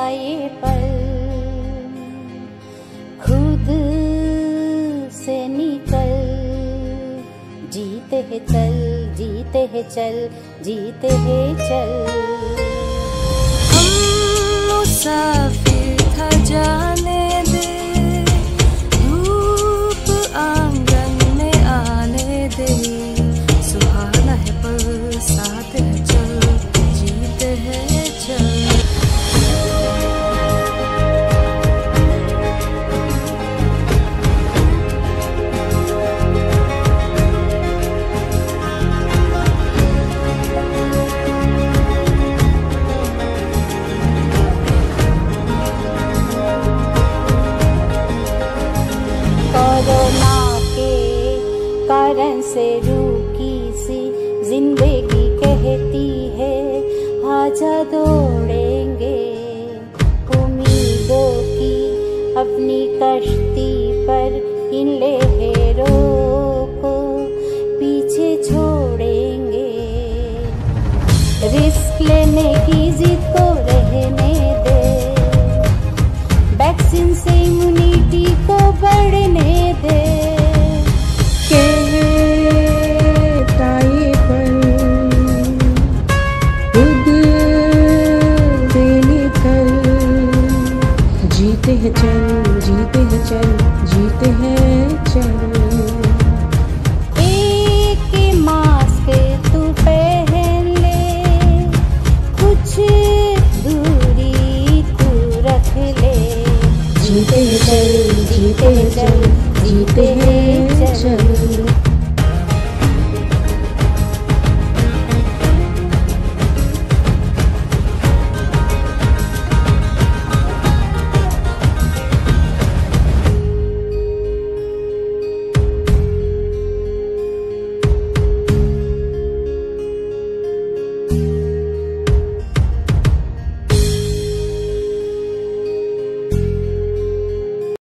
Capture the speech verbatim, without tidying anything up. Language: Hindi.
ये पल, खुद से निकल, जीते हैं चल, जीते हैं चल, जीते हैं चल। हम मुसाफिर था जाने दे, धूप आंगन में आने दे, सुहाना है पल साथ है चल, जीते हैं चल। कोरोना के कारण से रूकी सी जिंदगी कहती है, आजा दौड़ेंगे उम्मीदों की अपनी कश्ती पर, इन लहरों को पीछे छोड़ेंगे। रिस्क लेने की जिद को रहने दे, वैक्सीन से इम्यूनिटी को बढ़ने दे।